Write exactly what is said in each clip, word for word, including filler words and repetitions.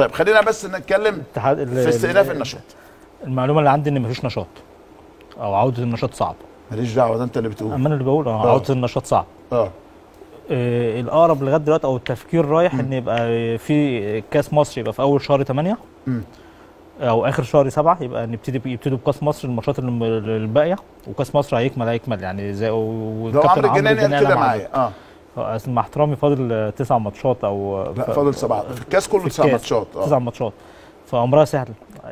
طيب خلينا بس نتكلم في استئناف النشاط. المعلومه اللي عندي ان مفيش نشاط او عوده النشاط صعب. ماليش دعوه، ده انت اللي بتقول. اما انا اللي بقول اه عوده النشاط صعب. اه آه، الاقرب لغايه دلوقتي او التفكير رايح ان يبقى في كاس مصر يبقى في اول شهر ثمانية امم او اخر شهر سبعة، يبقى نبتدي يبتدوا بكاس مصر الماتشات الباقيه، وكاس مصر هيكمل هيكمل يعني زي لو عمرو الجناني قال كده معايا. اه مع احترامي فاضل تسع ماتشات او لا فاضل سبعه في الكاس كله تسع ماتشات. اه تسع ماتشات فامرها سهل.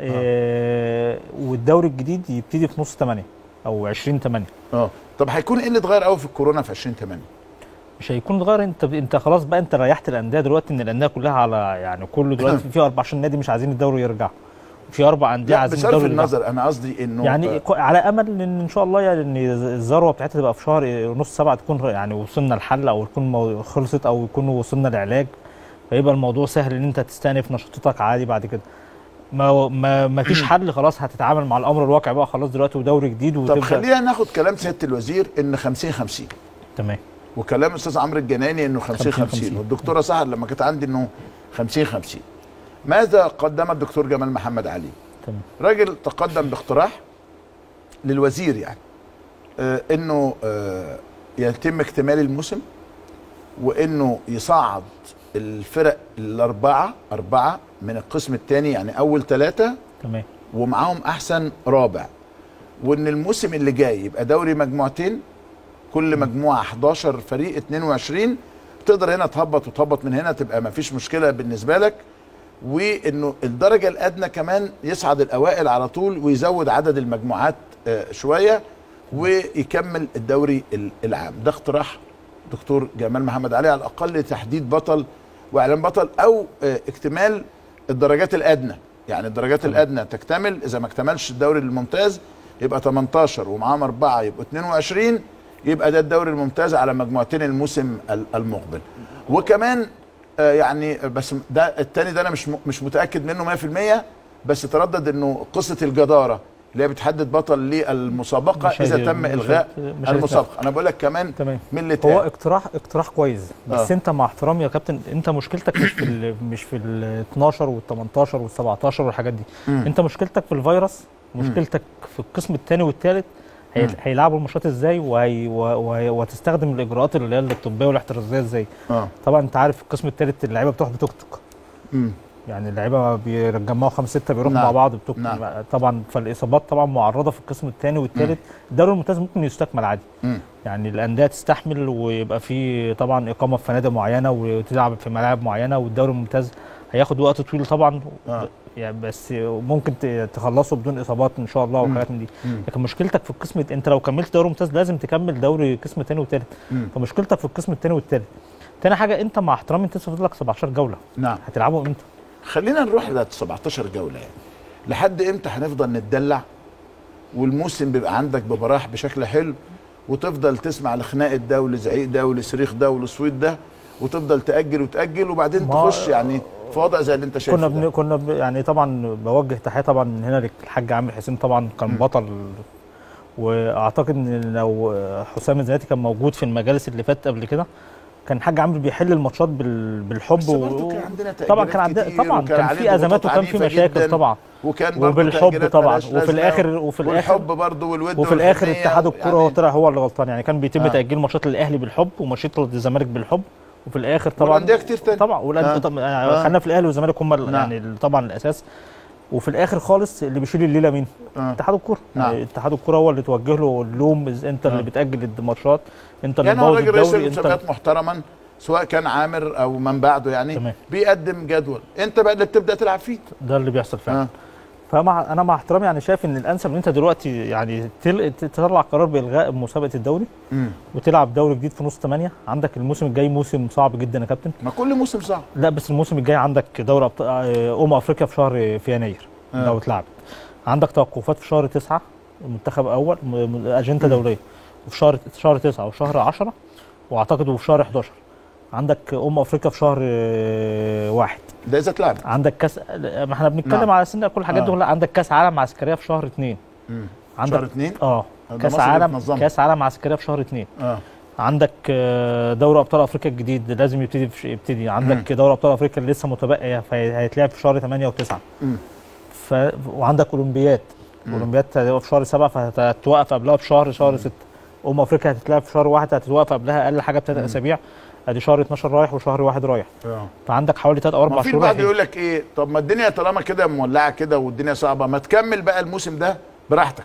آه والدوري الجديد يبتدي في نص ثمانية او عشرين ثمانية. اه طب هيكون ايه اللي اتغير قوي في الكورونا في عشرين ثمانية؟ مش هيكون اتغير. انت انت خلاص بقى انت ريحت الانديه دلوقتي، ان الانديه كلها على يعني كله دلوقتي في أربعة عشر نادي مش عايزين الدوري يرجع، في اربع انديه عايزين الدوري يرجع. بصرف النظر انا قصدي انه يعني آه على امل ان ان شاء الله يعني ان الذروه بتاعتها تبقى في شهر نص سبعة تكون يعني وصلنا لحل او تكون خلصت او يكون وصلنا لعلاج، فيبقى الموضوع سهل ان انت تستأنف نشاطاتك عادي بعد كده. ما ما ما فيش حل خلاص، هتتعامل مع الامر الواقع بقى خلاص دلوقتي ودوري جديد وتبدا. طب خلينا ناخد كلام سياده الوزير ان خمسين خمسين تمام، وكلام الاستاذ عمرو الجناني انه خمسين خمسين، والدكتوره سهر لما كانت عندي انه خمسين خمسين. ماذا قدم الدكتور جمال محمد علي؟ تمام. راجل تقدم باقتراح للوزير يعني آه انه آه يتم اكتمال الموسم، وانه يصعد الفرق الاربعه اربعه من القسم الثاني، يعني اول ثلاثه تمام ومعاهم احسن رابع، وان الموسم اللي جاي يبقى دوري مجموعتين، كل مجموعه حداشر فريق اتنين وعشرين، تقدر هنا تهبط وتهبط من هنا تبقى ما فيش مشكله بالنسبه لك، وانه الدرجه الادنى كمان يصعد الاوائل على طول ويزود عدد المجموعات آه شويه ويكمل الدوري العام. ده اقتراح دكتور جمال محمد علي على الاقل لتحديد بطل واعلان بطل او اه اكتمال الدرجات الادنى، يعني الدرجات طبعا. الادنى تكتمل، اذا ما اكتملش الدوري الممتاز يبقى تمنتاشر ومعاهم اربعه يبقوا اتنين وعشرين، يبقى ده الدوري الممتاز على مجموعتين الموسم المقبل. وكمان اه يعني بس ده الثاني ده انا مش مش متاكد منه مية في المية، بس تردد انه قصه الجداره اللي هي بتحدد بطل للمسابقه اذا تم الغاء المسابقه. انا بقول لك كمان تمام. من اللي هو اقتراح اقتراح كويس، بس آه. انت مع احترامي يا كابتن انت مشكلتك مش في ال مش في ال اتناشر وال تمنتاشر وال سبعتاشر والحاجات دي. مم. انت مشكلتك في الفيروس، مشكلتك مم. في القسم الثاني والثالث هي هيلعبوا الماتشات ازاي وهي وهتستخدم الاجراءات اللي هي الطبيه والاحترازيه ازاي. آه. طبعا انت عارف القسم الثالث اللعيبه بتروح بتكتك. امم يعني اللعيبه بيتجمعوا خمسه سته بيروحوا نعم. مع بعض بتوك... نعم. طبعا فالاصابات طبعا معرضه في القسم الثاني والثالث. الدوري الممتاز ممكن يستكمل عادي. مم. يعني الانديه تستحمل ويبقى في طبعا اقامه في فنادق معينه وتلعب في ملاعب معينه، والدوري الممتاز هياخد وقت طويل طبعا. آه. يعني بس ممكن تخلصه بدون اصابات ان شاء الله وحاجات من دي. مم. لكن مشكلتك في القسم، انت لو كملت دوري ممتاز لازم تكمل دوري قسم ثاني وثالث. فمشكلتك في القسم الثاني والثالث. تاني حاجه انت مع احترامي انت فاضل لك سبعتاشر جوله. نعم. هتلعبهم امتى؟ خلينا نروح ل سبعتاشر جوله. يعني لحد امتى هنفضل نتدلع والموسم بيبقى عندك ببراح بشكل حلو، وتفضل تسمع لخناقه ده ولزعيق ده ولصريخ ده ولصويت ده، وتفضل تاجل وتاجل وبعدين تخش يعني في وضع زي اللي انت شايفه. كنا بن... كنا ب... يعني طبعا بوجه تحيه طبعا من هنا للحاج عامر حسين، طبعا كان م. بطل، واعتقد ان لو حسام الزناتي كان موجود في المجالس اللي فاتت قبل كده كان الحاج عمرو بيحل الماتشات بالحب. و... كان عندنا طبعا كان عندنا طبعا كان في ازمات وكان في مشاكل طبعا، وكان وبالحب طبعا، وفي الاخر وفي الاخر والحب برضه والود، وفي الاخر اتحاد الكوره هو يعني طلع هو اللي غلطان. يعني كان بيتم آه. تاجيل ماتشات الاهلي بالحب وماتشات الزمالك بالحب، وفي الاخر طبعا والانديه كتير تاني طبعا والانديه آه. خلينا في الاهلي والزمالك هم آه. يعني طبعا الاساس، وفي الاخر خالص اللي بيشيل الليله مين؟ آه. اتحاد الكوره. نعم. يعني اتحاد الكوره هو اللي توجه له اللوم، انت آه. اللي بتاجل الماتشات، انت اللي يعني بتبوظ الدوري. يعني انت رئيس محترما سواء كان عامر او من بعده يعني تمام. بيقدم جدول انت بقى اللي بتبدا تلعب فيه، ده اللي بيحصل فعلا. آه. فمع انا مع احترامي يعني شايف ان الانسب ان انت دلوقتي يعني تل... تطلع قرار بالغاء مسابقه الدوري مم. وتلعب دوري جديد في نص ثمانية. عندك الموسم الجاي موسم صعب جدا يا كابتن. ما كل موسم صعب. لا بس الموسم الجاي عندك دوري أبط... امم افريقيا في شهر في يناير آه. لو اتلعبت، عندك توقفات في شهر تسعة منتخب اول اجنده دوليه، وفي شهر شهر تسعة وشهر عشرة واعتقد وفي شهر حداشر عندك امم افريقيا في شهر واحد. ده اذا اتلعب. عندك كاس، ما احنا بنتكلم نعم. على سن كل الحاجات دي. آه. عندك كاس عالم عسكريه في شهر اتنين. امم عندك شهر اتنين؟ اه كاس عالم كاس عالم عسكريه في شهر اتنين. اه عندك آه، دوري ابطال افريقيا الجديد لازم يبتدي في يبتدي عندك دوري ابطال افريقيا اللي لسه متبقي فهيتلعب في شهر ثمانية و9. ف... وعندك اولمبياد اولمبياد هتبقى في شهر سبعة فهتتوقف قبلها بشهر شهر ستة. امم افريقيا هتتلعب في شهر واحد هتتوقف قبلها اقل حاجه بثلاث اسابيع. ادي شهر اتناشر رايح وشهر واحد رايح. اه فعندك حوالي ثلاث او اربع ما شهور. في البعض يقول لك ايه، طب ما الدنيا طالما كده مولعه كده والدنيا صعبه ما تكمل بقى الموسم ده براحتك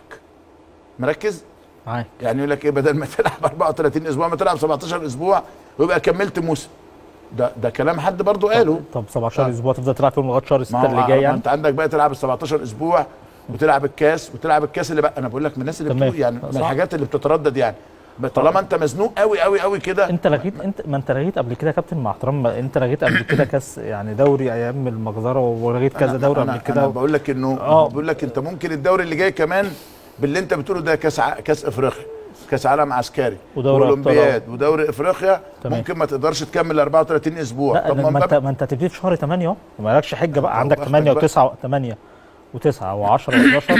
مركز. معاك. يعني يقول لك ايه، بدل ما تلعب اربعة وثلاثين اسبوع ما تلعب سبعتاشر اسبوع ويبقى كملت موسم. ده ده كلام حد برضو قاله. طب سبعتاشر اسبوع تفضل تلعب فيهم لغايه شهر ما ستة هو اللي جاي يعني. انت عندك بقى تلعب ال سبعتاشر اسبوع وتلعب الكاس وتلعب الكاس اللي بقى انا بقول لك من الناس اللي تمام. بتقول يعني من صح. الحاجات اللي بتتردد يعني طالما انت مزنوق قوي قوي قوي كده. انت لغيت انت ما انت لغيت قبل كده يا كابتن مع احترام ما انت لغيت قبل كده كاس يعني دوري ايام المجزره ولغيت كذا دوري قبل كده. انا بقول لك انه اه بقول لك انت ممكن الدوري اللي جاي كمان باللي انت بتقوله ده كاس ع... كاس افريقيا كاس عالم عسكري واولمبياد ودوري افريقيا تمام. ممكن ما تقدرش تكمل اربعة وثلاثين اسبوع. لا طب ما انت ما انت هتبتدي في شهر ثمانية اهو مالكش حجه بقى عندك ثمانية و9 ثمانية و9 و10 و11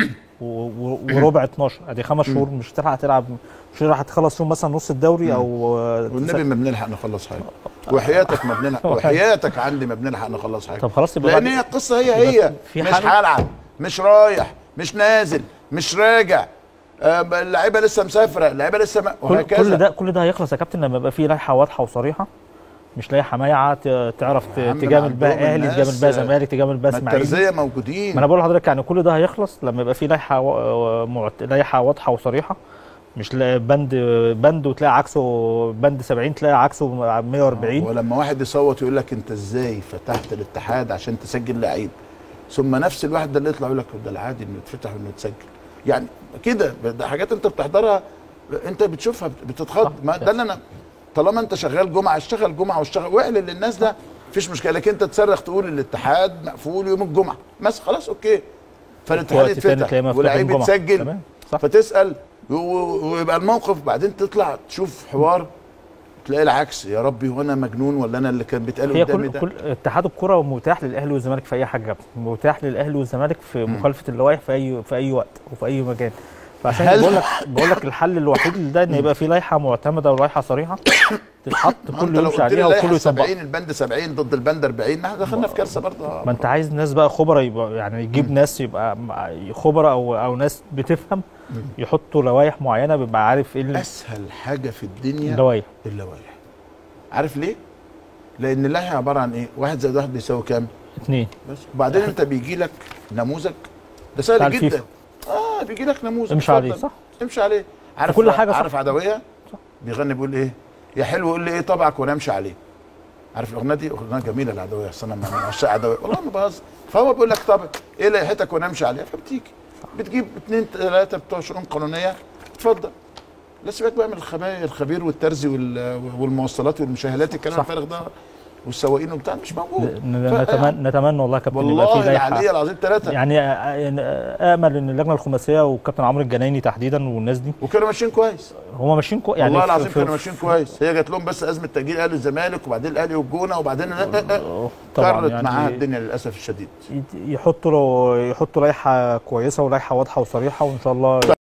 وربع اتناشر ادي خمس شهور مش هتلحق تلعب مش راح تخلص فيهم مثلا نص الدوري او والنبي ما بنلحق نخلص حاجه وحياتك ما بنلحق وحياتك عندي ما بنلحق نخلص حاجه. طب خلاص يبقى لان هي القصه هي هي مش هلعب مش رايح مش نازل مش راجع اللعيبه لسه مسافره اللعيبه لسه ما وهكذا. كل ده كل ده هيخلص يا كابتن لما يبقى في لائحه واضحه وصريحه مش لائحه مايعه تعرف تجامل بها اهلي تجامل بها زمالك تجامل بها اسماعيلي. الترزيه موجودين. ما انا بقول لحضرتك يعني كل ده هيخلص لما يبقى في لائحه و... لائحه واضحه وصريحه مش بند بند وتلاقي عكسه بند سبعين تلاقي عكسه مية واربعين. ولما واحد يصوت يقول لك انت ازاي فتحت الاتحاد عشان تسجل لعيب ثم نفس الواحد ده اللي يطلع يقول لك ده العادي انه يتفتح وانه يتسجل يعني كده ده حاجات انت بتحضرها انت بتشوفها بتتخض. ما ده اللي انا طالما انت شغال جمعه اشتغل جمعه واشتغل واعلن للناس ده مفيش مشكله. لكن انت تصرخ تقول الاتحاد مقفول يوم الجمعه بس خلاص اوكي فالاتحاد يتفتح ولاعيب يتسجل فتسال ويبقى الموقف بعدين تطلع تشوف حوار تلاقي العكس. يا ربي وانا مجنون ولا انا اللي كان بيتقال قدامي ده. كل اتحاد الكره متاح للاهلي والزمالك في اي حاجه متاح للاهلي والزمالك في مخالفه اللوائح في اي في اي وقت وفي اي مكان. فعشان بقول لك بقول لك الحل الوحيد ده ان يبقى في لائحه معتمده ولائحه صريحه تتحط كله يمشي عليها وكله يطبقها. سبعين البند سبعين ضد البند اربعين ما دخلنا في كارثه برضه. ما انت عايز ناس بقى خبراء يبقى يعني يجيب ناس يبقى خبراء او او ناس بتفهم يحطوا لوائح معينه بيبقى عارف ايه اسهل حاجه في الدنيا اللوائح. اللوائح عارف ليه؟ لان اللائحه عباره عن ايه؟ واحد زائد واحد بيساوي كام؟ اثنين بس وبعدين انت بيجي لك نموذج ده سهل جدا الفيفا. اه بيجي لك نموذج امشي عليه صح؟ امشي عليه. عارف كل حاجه صح. عارف عدويه صح. بيغني بيقول ايه؟ يا حلو قول لي ايه طبعك وانا امشي عليه. عارف الاغنيه دي؟ اغنيه جميله العدويه اصل انا من عشاق عدويه والله ما بهزر. فهو بيقول لك طب ايه لائحتك وانا امشي عليها فبتيجي بتجيب اثنين ثلاثه بتوع شؤون قانونيه اتفضل. لا سيبك بقى من الخبايا الخبير والترزي والموصلات والمشاهلات الكلام الفارغ ده والسواقين وبتاع مش موجود. نتمنى نتمنى والله كابتن والله العلي العظيم ثلاثه يعني امل ان اللجنه الخماسيه والكابتن عمرو الجنايني تحديدا والناس دي وكانوا ماشيين كويس. هم ماشيين كويس يعني والله العظيم كانوا ماشيين كويس. هي جات لهم بس ازمه تاجيل اهلي الزمالك وبعدين الاهلي والجونه وبعدين كررت يعني معاها الدنيا للاسف الشديد. يحطوا يحطوا لائحه كويسه ولائحه واضحه وصريحه وان شاء الله